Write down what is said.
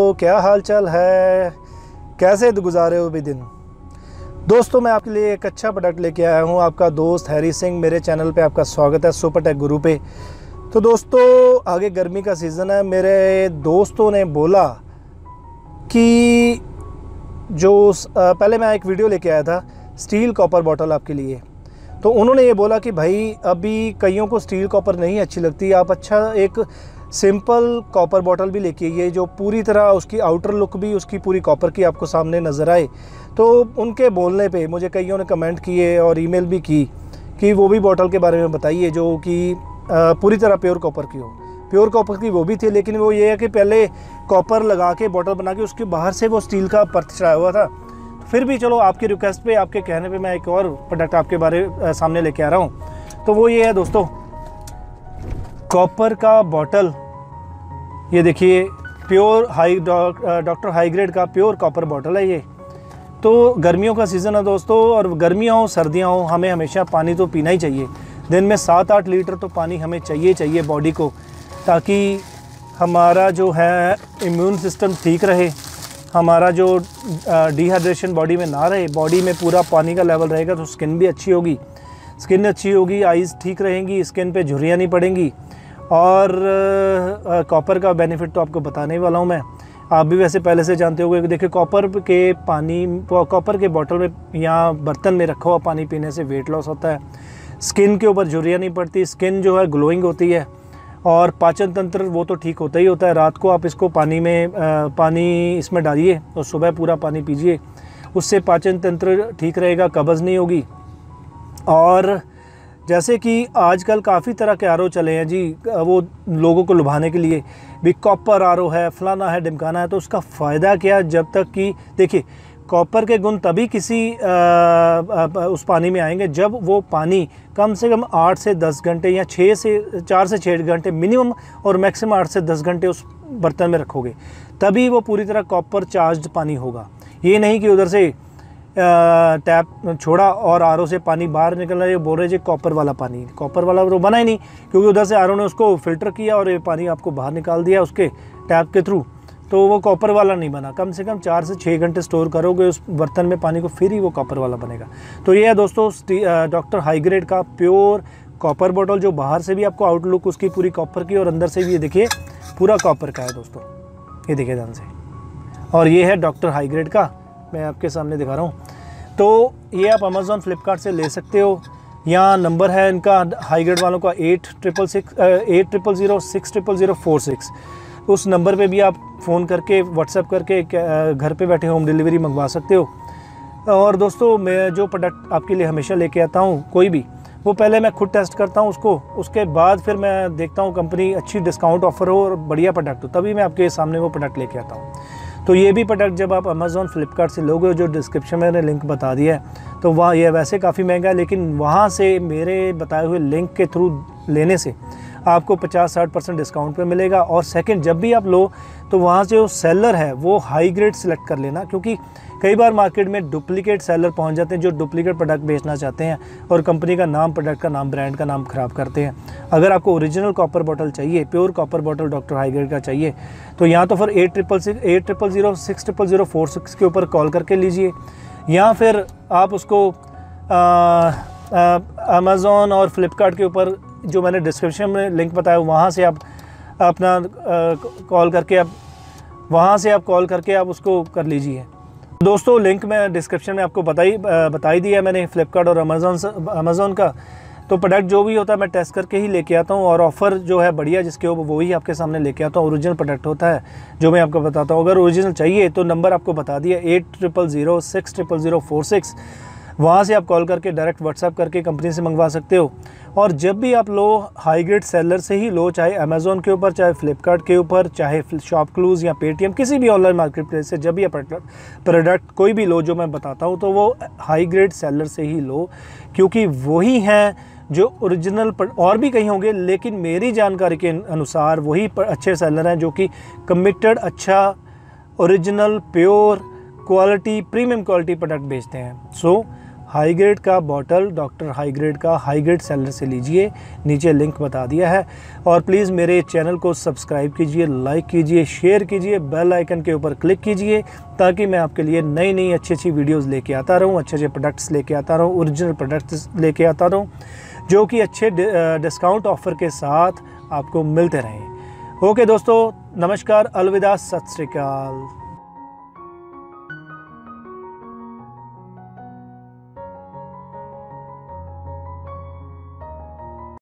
दोस्तों, क्या हाल चाल है, कैसे गुजारे हो अभी दिन। दोस्तों, मैं आपके लिए एक अच्छा प्रोडक्ट लेके आया हूँ। आपका दोस्त हैरी सिंह, मेरे चैनल पे आपका स्वागत है, सुपर टेक गुरु पे। तो दोस्तों, आगे गर्मी का सीज़न है। मेरे दोस्तों ने बोला कि पहले मैं एक वीडियो लेके आया था स्टील कॉपर बॉटल आपके लिए। तो उन्होंने ये बोला कि भाई अभी कईयों को स्टील कॉपर नहीं अच्छी लगती, आप अच्छा एक सिंपल कॉपर बॉटल भी लेके आइए जो पूरी तरह उसकी आउटर लुक भी उसकी पूरी कॉपर की आपको सामने नज़र आए। तो उनके बोलने पे मुझे कईयों ने कमेंट किए और ईमेल भी की कि वो भी बॉटल के बारे में बताइए जो कि पूरी तरह प्योर कॉपर की हो। प्योर कॉपर की वो भी थी, लेकिन वो ये है कि पहले कॉपर लगा के बॉटल बना के उसके बाहर से वो स्टील का पर्थ चढ़ाया हुआ था। फिर भी चलो, आपकी रिक्वेस्ट पे, आपके कहने पे मैं एक और प्रोडक्ट आपके बारे सामने लेके आ रहा हूँ। तो वो ये है दोस्तों, कॉपर का बॉटल। ये देखिए, प्योर डॉक्टर हाई ग्रेड का प्योर कॉपर बॉटल है ये। तो गर्मियों का सीज़न है दोस्तों, और गर्मियाँ हो सर्दियाँ हो, हमें हमेशा पानी तो पीना ही चाहिए। दिन में 7-8 लीटर तो पानी हमें चाहिए बॉडी को, ताकि हमारा जो है इम्यून सिस्टम ठीक रहे, हमारा जो डिहाइड्रेशन बॉडी में ना रहे, बॉडी में पूरा पानी का लेवल रहेगा तो स्किन भी अच्छी होगी। स्किन अच्छी होगी, आइज़ ठीक रहेंगी, स्किन पे झुर्रियाँ नहीं पड़ेंगी। और कॉपर का बेनिफिट तो आपको बताने वाला हूँ मैं। आप भी वैसे पहले से जानते होंगे कि देखिए, कॉपर के बॉटल में या बर्तन में रखा हुआ पानी पीने से वेट लॉस होता है, स्किन के ऊपर झुर्रियाँ नहीं पड़ती, स्किन जो है ग्लोइंग होती है, और पाचन तंत्र वो तो ठीक होता ही होता है। रात को आप इसको पानी इसमें डालिए और सुबह पूरा पानी पीजिए, उससे पाचन तंत्र ठीक रहेगा, कब्ज़ नहीं होगी। और जैसे कि आजकल काफ़ी तरह के आरओ चले हैं जी, वो लोगों को लुभाने के लिए भी कॉपर आरओ है, फलाना है, ढिमकाना है। तो उसका फ़ायदा क्या, जब तक कि देखिए, कॉपर के गुण तभी किसी उस पानी में आएंगे जब वो पानी कम से कम 8 से 10 घंटे या 4 से 6 घंटे मिनिमम, और मैक्सिमम 8 से 10 घंटे उस बर्तन में रखोगे, तभी वो पूरी तरह कॉपर चार्ज्ड पानी होगा। ये नहीं कि उधर से टैप छोड़ा और आरओ से पानी बाहर निकल रहा है, बोल रहे जी कॉपर वाला पानी। कॉपर वाला तो बना ही नहीं, क्योंकि उधर से आरओ ने उसको फ़िल्टर किया और ये पानी आपको बाहर निकाल दिया उसके टैप के थ्रू। तो वो कॉपर वाला नहीं बना। कम से कम 4 से 6 घंटे स्टोर करोगे उस बर्तन में पानी को, फिर ही वो कॉपर वाला बनेगा। तो ये है दोस्तों डॉक्टर हाई ग्रेड का प्योर कॉपर बॉटल, जो बाहर से भी आपको आउटलुक उसकी पूरी कॉपर की, और अंदर से भी ये देखिए पूरा कॉपर का है दोस्तों, ये देखिए ध्यान से। और ये है डॉक्टर हाई ग्रेड का, मैं आपके सामने दिखा रहा हूँ। तो ये आप अमेज़ॉन फ्लिपकार्ट से ले सकते हो। यहाँ नंबर है इनका हाई ग्रेड वालों का 8000060046। उस नंबर पे भी आप फ़ोन करके, व्हाट्सएप करके घर पे बैठे होम डिलीवरी मंगवा सकते हो। और दोस्तों, मैं जो प्रोडक्ट आपके लिए हमेशा लेके आता हूँ कोई भी, वो पहले मैं खुद टेस्ट करता हूँ उसको, उसके बाद फिर मैं देखता हूँ कंपनी अच्छी डिस्काउंट ऑफ़र हो और बढ़िया प्रोडक्ट हो, तभी मैं आपके सामने वो प्रोडक्ट लेके आता हूँ। तो ये भी प्रोडक्ट जब आप अमेज़ॉन फ्लिपकार्ट से लोगे, जो डिस्क्रिप्शन में मैंने लिंक बता दिया है, तो वहाँ ये वैसे काफ़ी महंगा है, लेकिन वहाँ से मेरे बताए हुए लिंक के थ्रू लेने से आपको 50-60% डिस्काउंट पे मिलेगा। और सेकंड, जब भी आप लो तो वहाँ से जो सेलर है वो हाई ग्रेड सेलेक्ट कर लेना, क्योंकि कई बार मार्केट में डुप्लीकेट सेलर पहुँच जाते हैं जो डुप्लीकेट प्रोडक्ट बेचना चाहते हैं और कंपनी का नाम, प्रोडक्ट का नाम, ब्रांड का नाम ख़राब करते हैं। अगर आपको ओरिजिनल कॉपर बॉटल चाहिए, pure copper bottle doctor high grade का चाहिए, तो यहाँ तो फिर 8000060046 के ऊपर कॉल करके लीजिए, या फिर आप उसको अमेज़ॉन और फ्लिपकार्ट के ऊपर जो मैंने डिस्क्रिप्शन में लिंक बताया, वहाँ से आप अपना कॉल करके आप उसको कर लीजिए। दोस्तों, लिंक मैं डिस्क्रिप्शन में आपको बता ही दिया मैंने फ्लिपकार्ट और अमेज़ॉन का। तो प्रोडक्ट जो भी होता है मैं टेस्ट करके ही लेके आता हूँ, और ऑफ़र जो है बढ़िया जिसके हो वो ही आपके सामने लेके आता हूँ। ओरिजिनल प्रोडक्ट होता है जो मैं आपको बताता हूँ। अगर ओरिजिनल चाहिए तो नंबर आपको बता दिया 8000060046। वहाँ से आप कॉल करके डायरेक्ट व्हाट्सएप करके कंपनी से मंगवा सकते हो। और जब भी आप लो, हाई ग्रेड सेलर से ही लो, चाहे अमेज़ॉन के ऊपर, चाहे फ्लिपकार्ट के ऊपर, चाहे शॉपक्लूज़ या पेटीएम, किसी भी ऑनलाइन मार्केट प्लेस से जब भी आप प्रोडक्ट कोई भी लो जो मैं बताता हूँ, तो वो हाई ग्रेड सेलर से ही लो, क्योंकि वही हैं जो ओरिजिनल। और भी कहीं होंगे, लेकिन मेरी जानकारी के अनुसार वही अच्छे सेलर हैं जो कि कमिटेड, अच्छा, original, pure quality, premium quality product बेचते हैं। सो हाई ग्रेड का बॉटल डॉक्टर हाई ग्रेड का हाई ग्रेड सेलर से लीजिए, नीचे लिंक बता दिया है। और प्लीज़ मेरे चैनल को सब्सक्राइब कीजिए, लाइक कीजिए, शेयर कीजिए, बेल आइकन के ऊपर क्लिक कीजिए, ताकि मैं आपके लिए नई नई अच्छी अच्छी वीडियोस लेके आता रहूँ, अच्छे अच्छे प्रोडक्ट्स लेके आता रहूँ, ओरिजिनल प्रोडक्ट्स लेके आता रहूँ, जो कि अच्छे डिस्काउंट ऑफ़र के साथ आपको मिलते रहें। ओके दोस्तों, नमस्कार, अलविदा, सत श्री अकाल।